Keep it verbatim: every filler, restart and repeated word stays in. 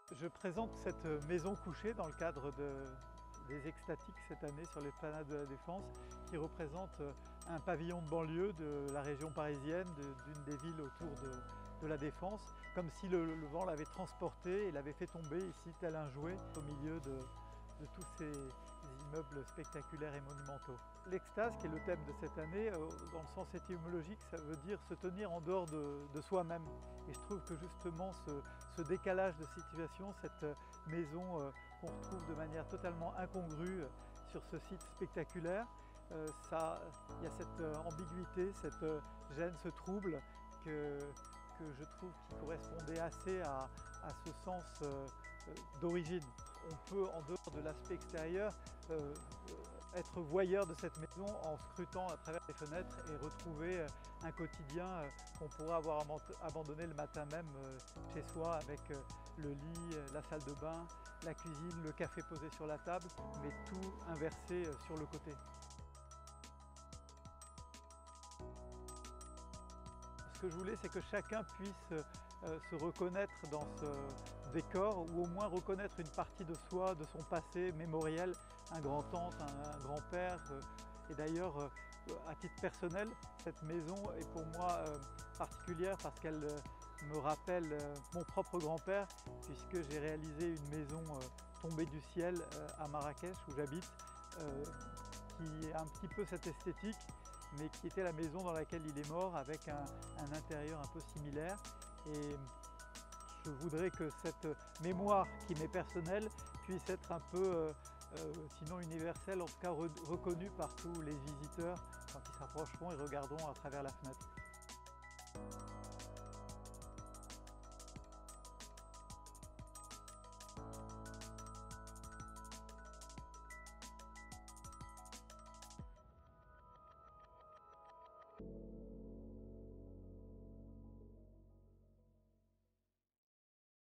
Je présente cette maison couchée dans le cadre de, des Extatiques cette année sur l'esplanade de la Défense, qui représente un pavillon de banlieue de la région parisienne, d'une des villes autour de, de la Défense, comme si le, le vent l'avait transporté et l'avait fait tomber ici tel un jouet au milieu de, de tous ces immeubles spectaculaires et monumentaux. L'extase, qui est le thème de cette année, dans le sens étymologique, ça veut dire se tenir en dehors de, de soi-même. Et je trouve que justement ce, ce décalage de situation, cette maison euh, qu'on retrouve de manière totalement incongrue sur ce site spectaculaire, euh, ça, il y a cette euh, ambiguïté, cette euh, gêne, ce trouble que, que je trouve qui correspondait assez à, à ce sens euh, d'origine. On peut, en dehors de l'aspect extérieur, euh, être voyeur de cette maison en scrutant à travers les fenêtres et retrouver un quotidien qu'on pourrait avoir abandonné le matin même chez soi, avec le lit, la salle de bain, la cuisine, le café posé sur la table, mais tout inversé sur le côté. Ce que je voulais, c'est que chacun puisse euh, se reconnaître dans ce décor, ou au moins reconnaître une partie de soi, de son passé mémoriel, un grand-tante, un, un grand-père. Euh, et d'ailleurs, euh, à titre personnel, cette maison est pour moi euh, particulière parce qu'elle euh, me rappelle euh, mon propre grand-père, puisque j'ai réalisé une maison euh, tombée du ciel euh, à Marrakech, où j'habite, euh, qui a un petit peu cette esthétique, mais qui était la maison dans laquelle il est mort, avec un, un intérieur un peu similaire. Et je voudrais que cette mémoire qui m'est personnelle puisse être un peu, euh, euh, sinon universelle, en tout cas re reconnue par tous les visiteurs quand ils s'approcheront et regarderont à travers la fenêtre.